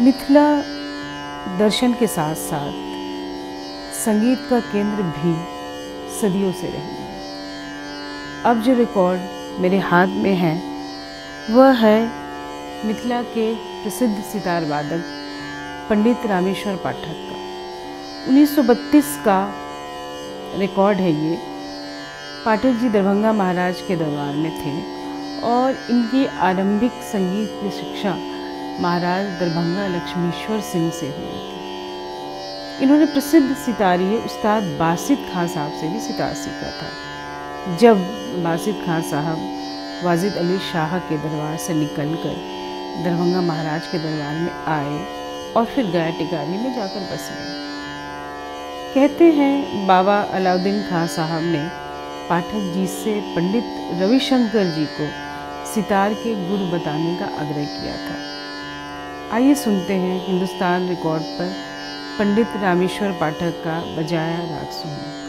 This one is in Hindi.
मिथिला दर्शन के साथ साथ संगीत का केंद्र भी सदियों से रही है। अब जो रिकॉर्ड मेरे हाथ में है वह है मिथिला के प्रसिद्ध सितार वादक पंडित रामेश्वर पाठक का। 1932 का रिकॉर्ड है ये। पाठक जी दरभंगा महाराज के दरबार में थे और इनकी आरंभिक संगीत की शिक्षा महाराज दरभंगा लक्ष्मीश्वर सिंह से हुई थी। इन्होंने प्रसिद्ध सितारिये उस्ताद बासित खां साहब से भी सितार सीखा था। जब बासित खां साहब वाजिद अली शाह के दरबार से निकलकर दरभंगा महाराज के दरबार में आए और फिर गया टिकारी में जाकर बस गए। कहते हैं बाबा अलाउद्दीन खां साहब ने पाठक जी से पंडित रविशंकर जी को सितार के गुरु बताने का आग्रह किया था। आइए सुनते हैं हिंदुस्तान रिकॉर्ड पर पंडित रामेश्वर पाठक का बजाया राग सुनिए।